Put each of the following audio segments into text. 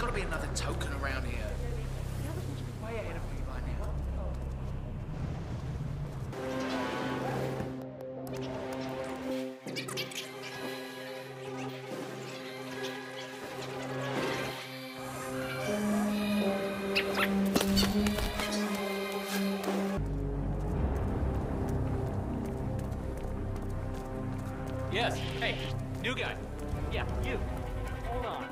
got to be another token around here. The others must be way ahead of me by now. Yes, hey, new guy. Yeah, you. Hold on.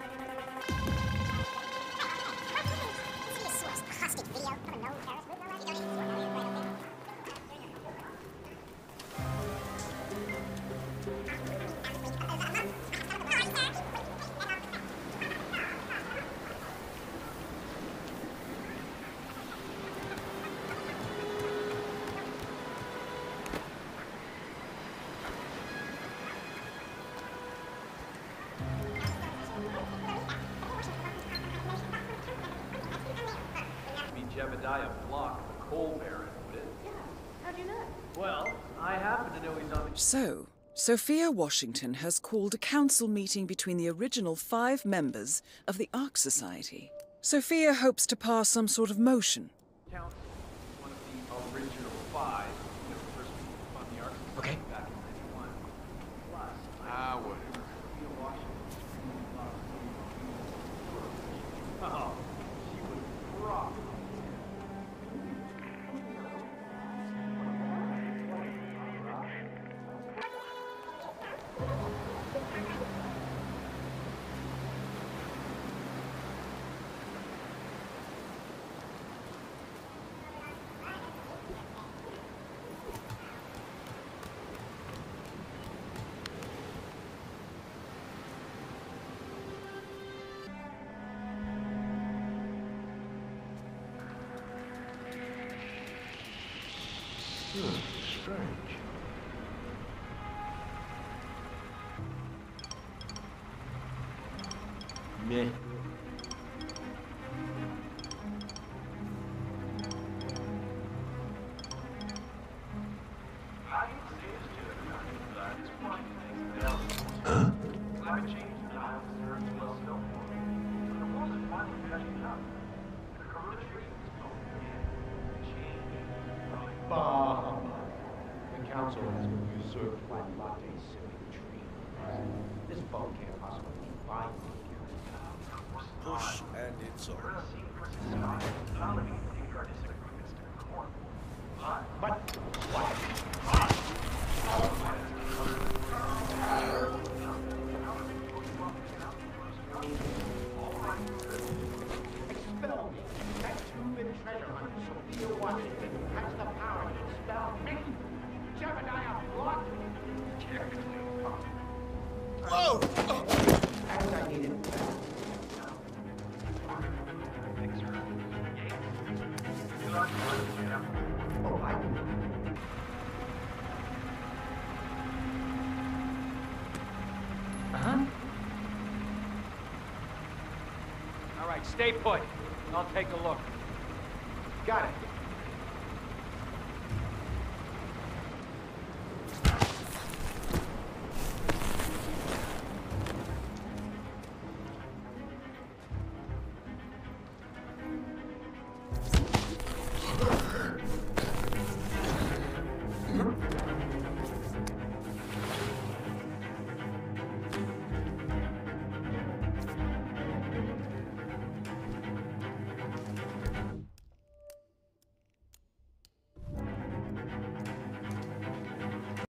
Jebediah Block, the coal baron, would it? Yeah. How'd you know? Well, I happen to know he's on the... So, Sophia Washington has called a council meeting between the original 5 members of the Ark Society. Sophia hopes to pass some sort of motion. Council, one of the original 5, you know, the first people to fund the Ark Society Okay. back in 91. Plus, Whatever. Sophia Washington. Oh, she was rock. Strange. Meh. Huh? Climate change and Nile deserves well snowfall. The world is finally catching up. The corona treatment is going to change. Bob. The council has been usurped by latte sipping tree. This boat can't possibly be buying Push and it's over. But what? Expel me. That stupid treasure hunter, Sophia Washington, has the power to expel me. Jebediah Block. Whoa! As I needed. Oh, I do. Uh-huh. All right, stay put. I'll take a look. Got it.